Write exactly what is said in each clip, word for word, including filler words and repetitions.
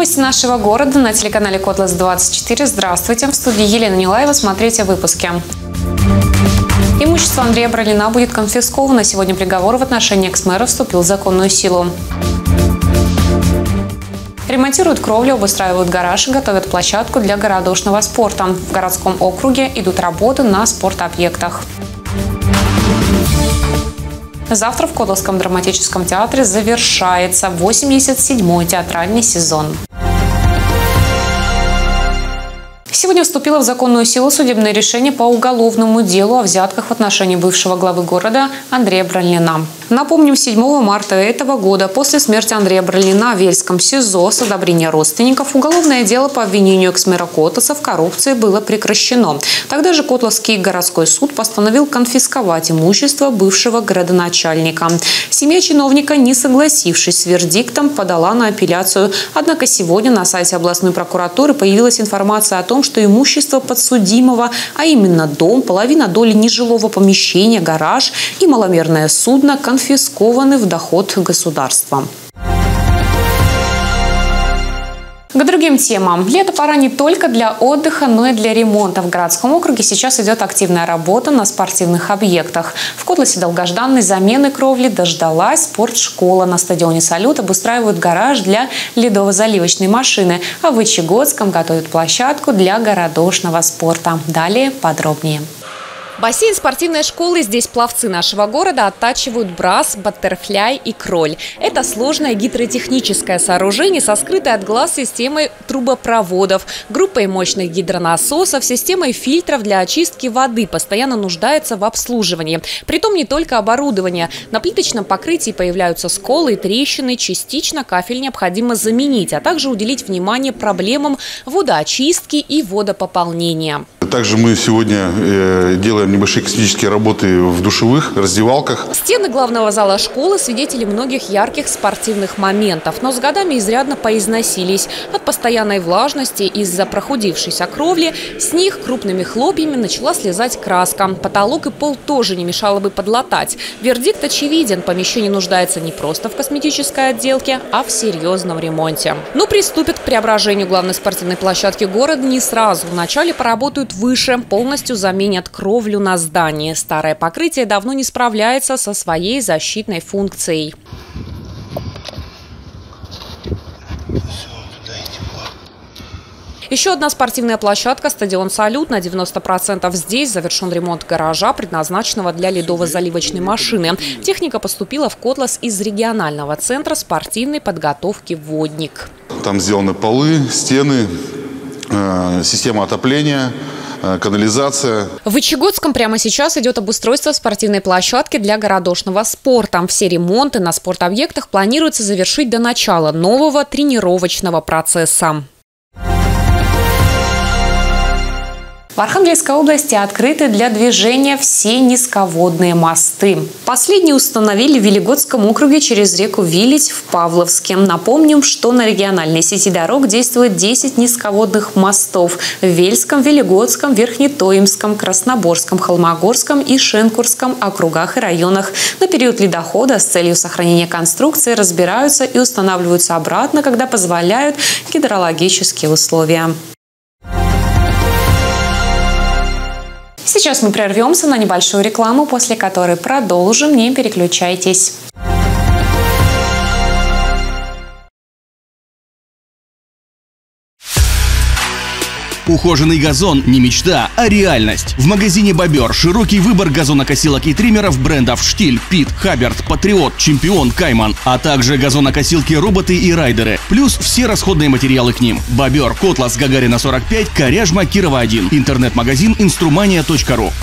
Новости нашего города на телеканале Котлас двадцать четыре. Здравствуйте. В студии Елена Нилаева. Смотрите выпуски. Имущество Андрея Бролина будет конфисковано. Сегодня приговор в отношении экс-мэра вступил в законную силу. Ремонтируют кровлю, обустраивают гараж и готовят площадку для городошного спорта. В городском округе идут работы на спортобъектах. Завтра в Котласском драматическом театре завершается восемьдесят седьмой театральный сезон. Сегодня вступило в законную силу судебное решение по уголовному делу о взятках в отношении бывшего главы города Андрея Бролина. Напомним, седьмого марта этого года после смерти Андрея Бролина в Вельском СИЗО с одобрения родственников уголовное дело по обвинению экс-мэра Котласа в коррупции было прекращено. Тогда же Котласский городской суд постановил конфисковать имущество бывшего градоначальника. Семья чиновника, не согласившись с вердиктом, подала на апелляцию. Однако сегодня на сайте областной прокуратуры появилась информация о том, что имущество подсудимого, а именно дом, половина доли нежилого помещения, гараж и маломерное судно конфискованы в доход государства. К другим темам. Лето пора не только для отдыха, но и для ремонта. В городском округе сейчас идет активная работа на спортивных объектах. В Котласе долгожданной замены кровли дождалась спортшкола. На стадионе «Салют» обустраивают гараж для ледово-заливочной машины, а в Вычегодском готовят площадку для городошного спорта. Далее подробнее. Бассейн спортивной школы. Здесь пловцы нашего города оттачивают брас, баттерфляй и кроль. Это сложное гидротехническое сооружение со скрытой от глаз системой трубопроводов, группой мощных гидронасосов, системой фильтров для очистки воды постоянно нуждается в обслуживании. Притом не только оборудование. На плиточном покрытии появляются сколы и трещины. Частично кафель необходимо заменить, а также уделить внимание проблемам водоочистки и водопополнения. Также мы сегодня э, делаем небольшие косметические работы в душевых, раздевалках. Стены главного зала школы – свидетели многих ярких спортивных моментов, но с годами изрядно поизносились. От постоянной влажности из-за прохудившейся кровли с них крупными хлопьями начала слезать краска. Потолок и пол тоже не мешало бы подлатать. Вердикт очевиден – помещение нуждается не просто в косметической отделке, а в серьезном ремонте. Но приступят к преображению главной спортивной площадки города не сразу. Вначале поработают выше, полностью заменят кровлю на здании. Старое покрытие давно не справляется со своей защитной функцией. Еще одна спортивная площадка – стадион «Салют». На девяносто процентов здесь завершен ремонт гаража, предназначенного для ледово-заливочной машины. Техника поступила в Котлас из регионального центра спортивной подготовки «Водник». Там сделаны полы, стены, э, система отопления, канализация. В Вычегодском прямо сейчас идет обустройство спортивной площадки для городошного спорта. Все ремонты на спортобъектах планируется завершить до начала нового тренировочного процесса. В Архангельской области открыты для движения все низководные мосты. Последние установили в Велигодском округе через реку Вилить в Павловске. Напомним, что на региональной сети дорог действует десять низководных мостов в Вельском, Велигодском, Верхнетоимском, Красноборском, Холмогорском и Шенкурском округах и районах. На период ледохода с целью сохранения конструкции разбираются и устанавливаются обратно, когда позволяют гидрологические условия. Сейчас мы прервемся на небольшую рекламу, после которой продолжим. Не переключайтесь. Ухоженный газон – не мечта, а реальность. В магазине «Бобер» широкий выбор газонокосилок и триммеров брендов «Штиль», «Пит», «Хаберт», «Патриот», «Чемпион», «Кайман», а также газонокосилки, роботы и райдеры. Плюс все расходные материалы к ним. «Бобер», Котлас, Гагарина, сорок пять, Коряжма, Кирова, один. Интернет-магазин инструмания точка ру.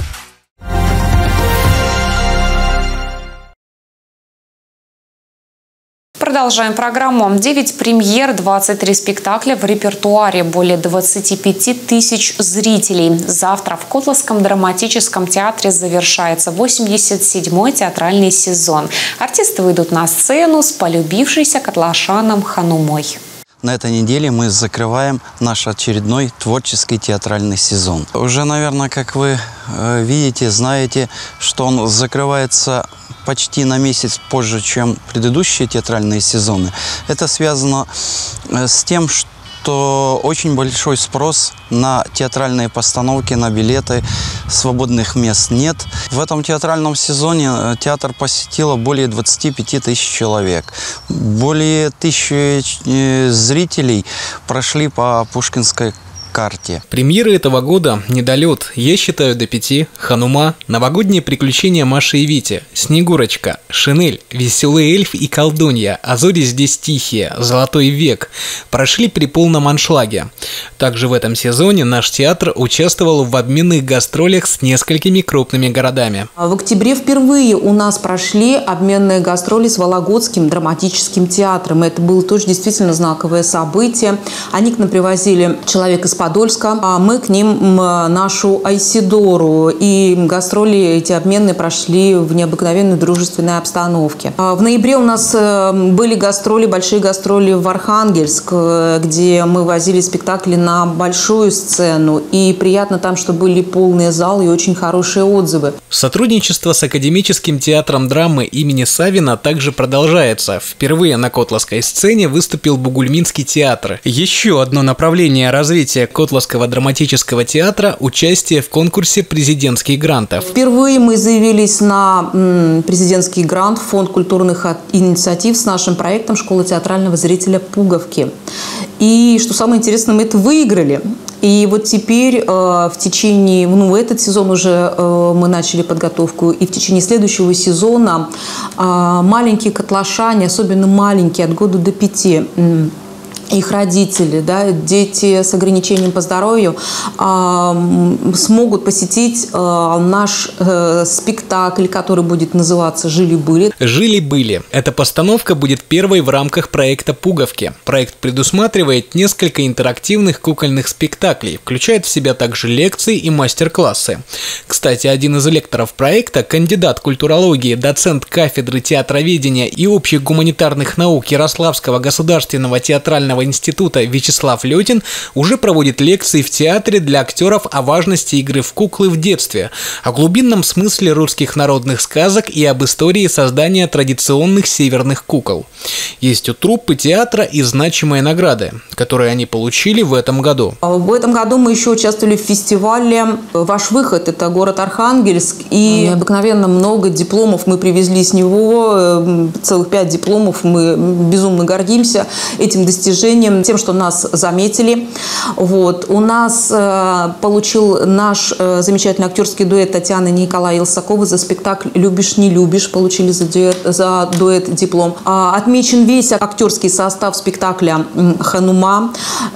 Продолжаем программу. девять премьер, двадцать три спектакля в репертуаре, более двадцати пяти тысяч зрителей. Завтра в Котласском драматическом театре завершается восемьдесят седьмой театральный сезон. Артисты выйдут на сцену с полюбившейся котлашанам «Ханумой». На этой неделе мы закрываем наш очередной творческий театральный сезон. Уже, наверное, как вы э, видите, знаете, что он закрывается почти на месяц позже, чем предыдущие театральные сезоны. Это связано с тем, что что очень большой спрос на театральные постановки, на билеты, свободных мест нет. В этом театральном сезоне театр посетило более двадцати пяти тысяч человек. Более тысячи зрителей прошли по Пушкинской карте. Премьеры этого года «Недолет», «Я считаю до пяти», «Ханума», «Новогодние приключения Маши и Вити», «Снегурочка», «Шинель», «Веселый эльф» и «Колдунья», «А зори здесь тихие», «Золотой век» прошли при полном аншлаге. Также в этом сезоне наш театр участвовал в обменных гастролях с несколькими крупными городами. В октябре впервые у нас прошли обменные гастроли с Вологодским драматическим театром. Это было тоже действительно знаковое событие. Они к нам привозили человека из Подольска, а мы к ним нашу Айсидору. И гастроли эти обменные прошли в необыкновенной дружественной обстановке. В ноябре у нас были гастроли, большие гастроли в Архангельск, где мы возили спектакли на большую сцену. И приятно там, что были полные залы и очень хорошие отзывы. Сотрудничество с Академическим театром драмы имени Савина также продолжается. Впервые на Котласской сцене выступил Бугульминский театр. Еще одно направление развития Котласского драматического театра – участие в конкурсе президентских грантов. Впервые мы заявились на м, президентский грант Фонд культурных инициатив с нашим проектом «Школа театрального зрителя Пуговки». И, что самое интересное, мы это выиграли. И вот теперь э, в течение, ну, этот сезон уже э, мы начали подготовку, и в течение следующего сезона э, маленькие котлашане, особенно маленькие, от года до пяти, э, их родители, да, дети с ограничением по здоровью э, смогут посетить э, наш э, спектакль, который будет называться «Жили-были». «Жили-были». Эта постановка будет первой в рамках проекта «Пуговки». Проект предусматривает несколько интерактивных кукольных спектаклей, включает в себя также лекции и мастер-классы. Кстати, один из лекторов проекта, кандидат культурологии, доцент кафедры театроведения и общих гуманитарных наук Ярославского государственного театрального института Вячеслав Летин уже проводит лекции в театре для актеров о важности игры в куклы в детстве, о глубинном смысле русских народных сказок и об истории создания традиционных северных кукол. Есть у труппы театра и значимые награды, которые они получили в этом году. В этом году мы еще участвовали в фестивале «Ваш выход». Это город Архангельск. И необыкновенно много дипломов мы привезли с него. Целых пять дипломов. Мы безумно гордимся этим достижением, тем, что нас заметили. Вот. У нас э, получил наш э, замечательный актерский дуэт Татьяна и Николая Илсакова за спектакль «Любишь, не любишь». Получили за дуэт, за дуэт диплом. А, отмечен весь актерский состав спектакля «Ханума».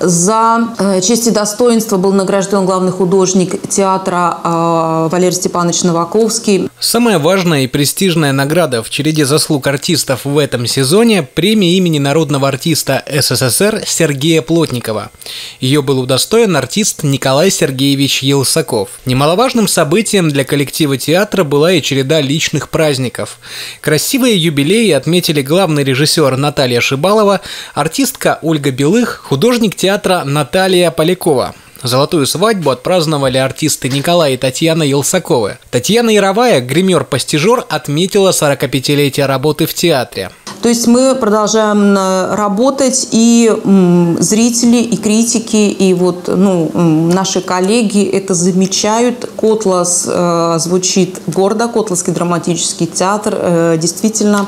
За э, честь и достоинство был награжден главный художник театра э, Валерий Степанович Новаковский. Самая важная и престижная награда в череде заслуг артистов в этом сезоне – премия имени народного артиста СССР Сергея Плотникова. Ее был удостоен артист Николай Сергеевич Елсаков. Немаловажным событием для коллектива театра была и череда личных праздников. Красивые юбилеи отметили главный режиссер Наталья Шибалова, артистка Ольга Белых, художник театра Наталья Полякова. Золотую свадьбу отпраздновали артисты Николай и Татьяна Елсаковы. Татьяна Яровая, гример-пастижер, отметила сорокапятилетие работы в театре. То есть мы продолжаем работать, и зрители, и критики, и вот, ну, наши коллеги это замечают. Котлас э, звучит гордо, Котласский драматический театр. Э, действительно,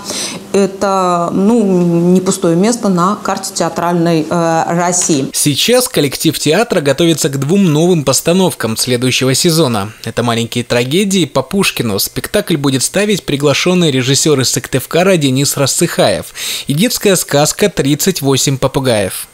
это, ну, не пустое место на карте театральной э, России. Сейчас коллектив театра готовится к двум новым постановкам следующего сезона. Это «Маленькие трагедии» по Пушкину. Спектакль будет ставить приглашенный режиссер из Сыктывкара Денис Расцыхаев и детская сказка «тридцать восемь попугаев».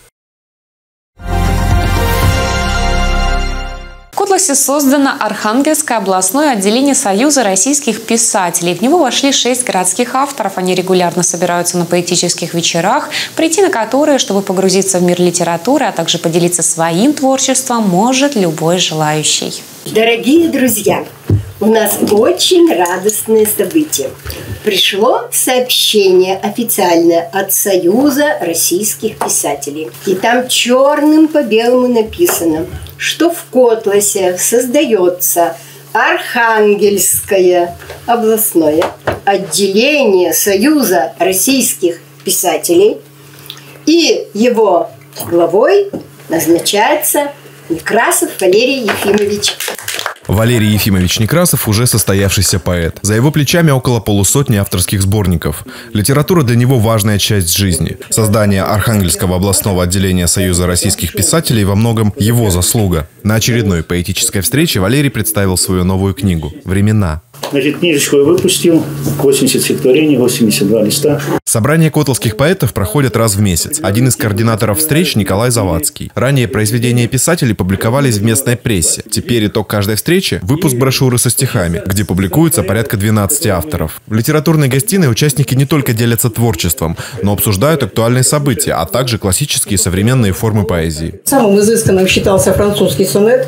В Котласе создано Архангельское областное отделение Союза российских писателей. В него вошли шесть городских авторов. Они регулярно собираются на поэтических вечерах, прийти на которые, чтобы погрузиться в мир литературы, а также поделиться своим творчеством, может любой желающий. Дорогие друзья, у нас очень радостное событие. Пришло сообщение официальное от Союза российских писателей. И там черным по белому написано, что в Котласе создается Архангельское областное отделение Союза российских писателей. И его главой Назначается Некрасов Валерий Ефимович. Валерий Ефимович Некрасов уже состоявшийся поэт. За его плечами около полусотни авторских сборников. Литература для него важная часть жизни. Создание Архангельского областного отделения Союза российских писателей во многом его заслуга. На очередной поэтической встрече Валерий представил свою новую книгу «Времена». Значит, книжечку я выпустил, восемьдесят стихотворений, восемьдесят два листа. Собрания котловских поэтов проходят раз в месяц. Один из координаторов встреч – Николай Завадский. Ранее произведения писателей публиковались в местной прессе. Теперь итог каждой встречи – выпуск брошюры со стихами, где публикуется порядка двенадцати авторов. В литературной гостиной участники не только делятся творчеством, но обсуждают актуальные события, а также классические и современные формы поэзии. Самым изысканным считался французский сонет.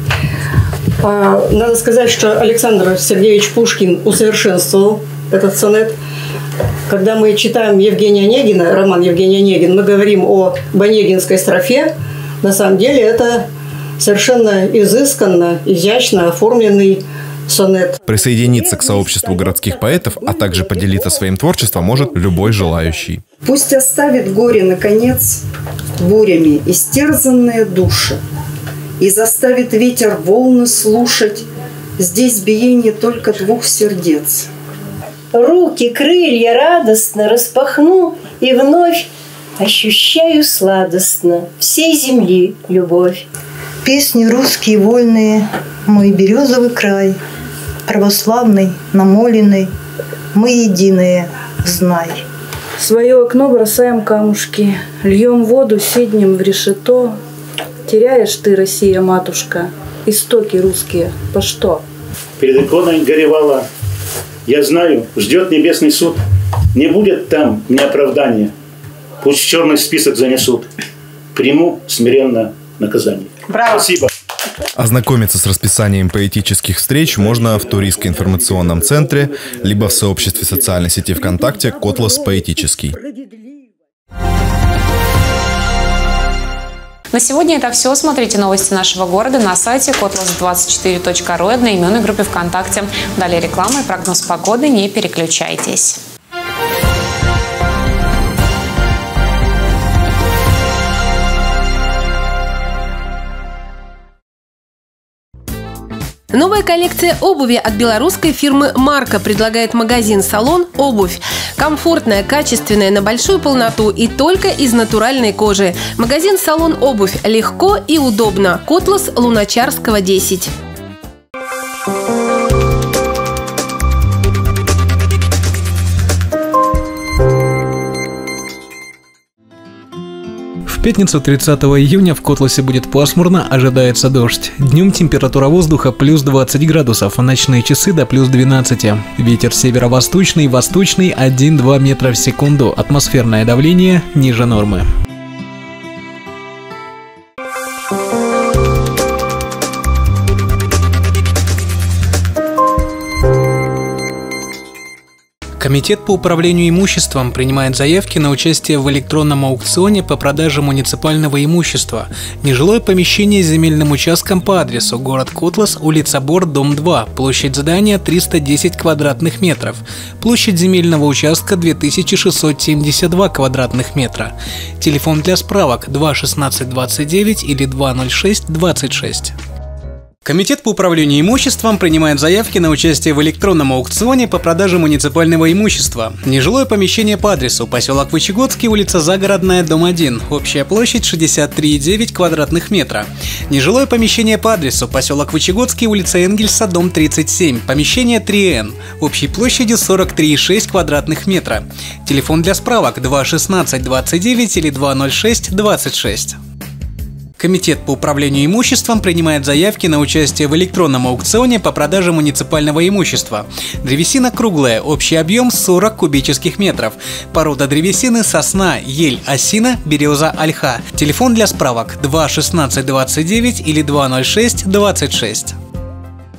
Надо сказать, что Александр Сергеевич Пушкин усовершенствовал этот сонет. Когда мы читаем Евгения Онегина, роман Евгения Онегин, мы говорим о онегинской строфе. На самом деле это совершенно изысканно, изящно оформленный сонет. Присоединиться к сообществу городских поэтов, а также поделиться своим творчеством может любой желающий. Пусть оставит горе, наконец, бурями истерзанные души. И заставит ветер волны слушать здесь биение только двух сердец. Руки, крылья радостно распахну, и вновь ощущаю сладостно всей земли любовь. Песни русские вольные, мой березовый край, православный, намоленный, мы единые, знай. В свое окно бросаем камушки, льем воду седнем в решето. Теряешь ты, Россия, матушка, истоки русские, по что? Перед иконой горевала. Я знаю, ждет небесный суд. Не будет там ни оправдания. Пусть в черный список занесут. Приму смиренно наказание. Браво! Спасибо. Ознакомиться с расписанием поэтических встреч можно в туристско-информационном центре, либо в сообществе социальной сети ВКонтакте «Котлас Поэтический». На сегодня это все. Смотрите новости нашего города на сайте котлас двадцать четыре точка ру и одноименной группе ВКонтакте. Далее реклама и прогноз погоды. Не переключайтесь. Новая коллекция обуви от белорусской фирмы «Марка» предлагает магазин-салон «Обувь». Комфортная, качественная, на большую полноту и только из натуральной кожи. Магазин-салон «Обувь» легко и удобно. Котлас, Луначарского, десять. В пятницу тридцатого июня в Котласе будет пасмурно, ожидается дождь. Днем температура воздуха плюс двадцать градусов, а ночные часы до плюс двенадцати. Ветер северо-восточный, восточный один-два метра в секунду. Атмосферное давление ниже нормы. Комитет по управлению имуществом принимает заявки на участие в электронном аукционе по продаже муниципального имущества. Нежилое помещение с земельным участком по адресу город Котлас, улица Бор, дом два, площадь здания триста десять квадратных метров, площадь земельного участка две тысячи шестьсот семьдесят два квадратных метра. Телефон для справок два шестнадцать двадцать девять или два ноль шесть двадцать шесть. Комитет по управлению имуществом принимает заявки на участие в электронном аукционе по продаже муниципального имущества. Нежилое помещение по адресу поселок Вычегодский, улица Загородная, дом один, общая площадь шестьдесят три и девять квадратных метра. Нежилое помещение по адресу поселок Вычегодский, улица Энгельса, дом тридцать семь, помещение три эн, общей площадью сорок три и шесть квадратных метра. Телефон для справок два шестнадцать двадцать девять или два ноль шесть двадцать шесть. Комитет по управлению имуществом принимает заявки на участие в электронном аукционе по продаже муниципального имущества. Древесина круглая, общий объем сорок кубических метров. Порода древесины сосна, ель, осина, береза, ольха. Телефон для справок два шестнадцать двадцать девять или два ноль шесть двадцать шесть.